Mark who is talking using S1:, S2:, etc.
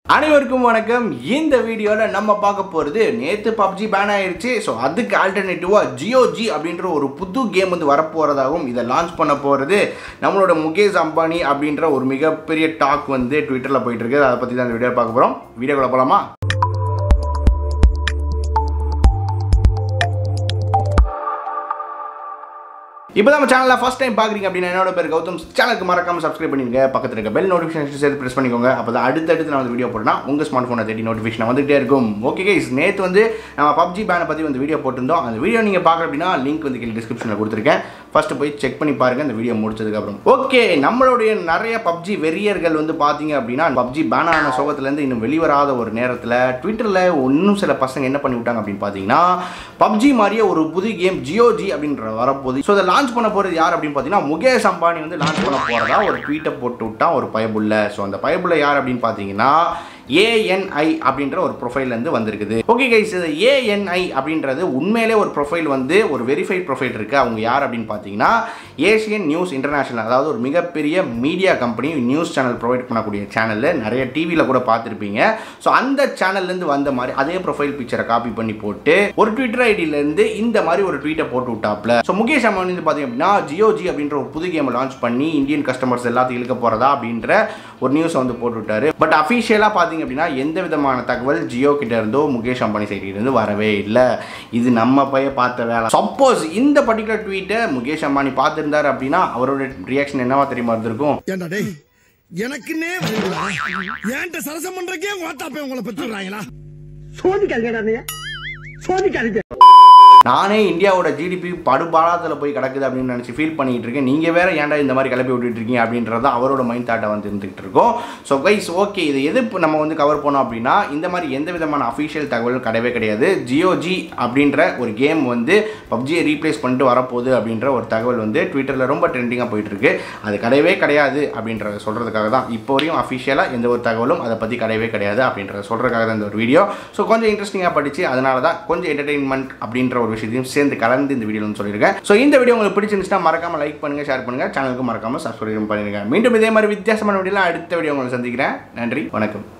S1: அனைவருக்கும் வணக்கம். இந்த வீடியோவில் நம்ம பார்க்க போகிறது நேற்று பப்ஜி பேன் ஆயிடுச்சு. ஸோ அதுக்கு ஆல்டர்னேட்டிவாக ஜியோஜி அப்படின்ற ஒரு புது கேம் வந்து வரப்போகிறதாகவும் இதை லான்ச் பண்ண போகிறது நம்மளோட முகேஷ் அம்பானி அப்படின்ற ஒரு மிகப்பெரிய டாக் வந்து ட்விட்டரில் போயிட்டு இருக்கு. அதை பற்றி தான் இந்த வீடியோ பார்க்க போகிறோம். வீடியோக்குள்ள போகலாமா? இப்போ நம்ம சேனலில் ஃபஸ்ட் டைம் பார்க்குறீங்க அப்படின்னா என்னோட பேர் கௌதம். சேனலுக்கு மறக்காமல் சப்ஸ்கிரைப் பண்ணிடுங்க. பக்கத்தில் இருக்க பெல் நோட்டிஃபிகேஷன் சேர்த்து ப்ரெஸ் பண்ணிக்கோங்க. அப்போ தான் அடுத்தடுத்து நான் வந்து வீடியோ போட்டேன்னா உங்கள் ஸ்மார்ட் ஃபோனை தேடி நோட்டிஃபிகேஷன் வந்துகிட்டே இருக்கும். ஓகே கைஸ், நேற்று வந்து நம்ம பப்ஜி பேனை பற்றி வந்து வீடியோ போட்டிருந்தோம். அந்த வீடியோ நீங்கள் பார்க்கல அப்படின்னா லிங்க் வந்து கீழே டிஸ்கிரிப்ஷனில் கொடுத்துருக்கேன். ஃபஸ்ட்டு போய் செக் பண்ணி பாருங்கள் இந்த வீடியோ முடிச்சதுக்கப்புறம். ஓகே, நம்மளுடைய நிறைய பப்ஜி வெறியர்கள் வந்து பார்த்தீங்க அப்படின்னா பப்ஜி பேன் ஆன சோகத்துலேருந்து இன்னும் வெளிவராத ஒரு நேரத்தில் ட்விட்டரில் இன்னும் சில பசங்க என்ன பண்ணி விட்டாங்க அப்படின்னு பார்த்தீங்கன்னா பப்ஜி மாதிரியே ஒரு புது கேம் ஜியோஜி அப்படின்ற வரப்போகுது. ஸோ அதை லான்ச் பண்ண போகிறது யார் அப்படின்னு பார்த்தீங்கன்னா முகேஷ் அம்பானி வந்து லான்ச் பண்ண போகிறதா ஒரு ட்வீட்டை போட்டு விட்டான் ஒரு பயபுள்ள. ஸோ அந்த பயபுள்ள யார் அப்படின்னு பார்த்தீங்கன்னா ANI அப்படின்ற ஒரு ப்ரொஃபைல்லேருந்து வந்திருக்குது. ஓகே கைஸ், இது ANI அப்படின்றது உண்மையிலே ஒரு ப்ரொஃபைல் வந்து ஒரு வெரிஃபைட் ப்ரொஃபைல் இருக்குது. அவங்க யார் அப்படின்னு பார்த்தீங்கன்னா ஏஷியன் நியூஸ் இன்டர்நேஷனல், அதாவது ஒரு மிகப்பெரிய media company, news channel provide பண்ணக்கூடிய சேனலில் நிறைய டிவியில் கூட பார்த்துருப்பீங்க. ஸோ அந்த சேனல்லேருந்து வந்த மாதிரி அதே ப்ரொஃபைல் பிக்சரை காப்பி பண்ணி போட்டு ஒரு ட்விட்டர் ஐடியிலேருந்து இந்த மாதிரி ஒரு ட்வீட்டை போட்டு விட்டாப்ல. ஸோ முகேஷ் அம்பானி வந்து பார்த்தீங்க அப்படின்னா ஜியோஜி அப்படின்ற ஒரு புது கேமை லான்ச் பண்ணி இந்தியன் கஸ்டமர்ஸ் எல்லாத்தையும் இழுக்க போகிறதா அப்படின்ற ஒரு நியூஸை வந்து போட்டு விட்டாரு. பட் அஃபிஷியலாக பார்த்தீங்க அப்படின்னா எந்த விதமான தகவல் ஜியோ கிட்ட இருந்தோ முகேஷ் அம்பானி சைட்ல இருந்து வரவே இல்லை. இது நம்ம பைய பார்த்த வேலை. சப்போஸ் இந்த பர்டிகுலர் ட்வீட்டை முகேஷ் அம்பானி பார்த்துருந்தாரு அப்படின்னா அவரோட ரியாக்ஷன் என்னவா தெரியுமா இருந்திருக்கும்?
S2: எனக்குன்னே ஏன்ட்ட சரசம் பண்றக்கே வாட்டாப்பே உங்களை பெற்றுறாங்களா? சோதிக்காதீங்க.
S1: நானே இந்தியாவோட ஜிடிபி படுபாலத்தில் போய் கிடக்குது அப்படின்னு நினச்சி ஃபீல் பண்ணிட்டு இருக்கேன். நீங்கள் வேற ஏன்டா இந்த மாதிரி கிளப்பி விட்டுட்டு இருக்கீங்க அப்படின்றது அவரோட மைண்ட் தாட்டை வந்து இருந்துகிட்டு இருக்கோம். ஸோ கைஸ், ஓகே, இது எது நம்ம வந்து கவர் பண்ணோம் அப்படின்னா இந்த மாதிரி எந்த விதமான அஃபிஷியல் தகவலும் கிடையவே கிடையாது. ஜியோஜி அப்படின்ற ஒரு கேம் வந்து பப்ஜியை ரீப்ளேஸ் பண்ணிட்டு வரப்போகுது அப்படின்ற ஒரு தகவல் வந்து ட்விட்டரில் ரொம்ப ட்ரெண்டிங்காக போயிட்டு இருக்கு. அது கிடையவே கிடையாது அப்படின்றத சொல்கிறதுக்காக தான் இப்போ வரையும் அஃபிஷியலாக எந்த ஒரு தகவலும் அதை பற்றி கிடையவே கிடையாது அப்படின்றத சொல்கிறதுக்காக தான் இந்த ஒரு வீடியோ. ஸோ கொஞ்சம் இன்ட்ரெஸ்டிங்காக படிச்சு அதனால தான் கொஞ்சம் என்டர்டெயின்மெண்ட் அப்படின்ற ஒரு விஷயத்தையும் சேர்ந்து கலந்து இந்த வீடியோன்னு சொல்லியிருக்கேன். ஸோ இந்த வீடியோ உங்களுக்கு பிடிச்சிருந்துச்சுன்னா மறக்காம லைக் பண்ணுங்க, ஷேர் பண்ணுங்க, சேனலுக்கு மறக்காம சப்ஸ்கிரைப் பண்ணுங்க. மீண்டும் இதே மாதிரி வித்தியாசமான வீடியோலாம் அடுத்த வீடியோ உங்களை சந்திக்கிறேன். நன்றி, வணக்கம்.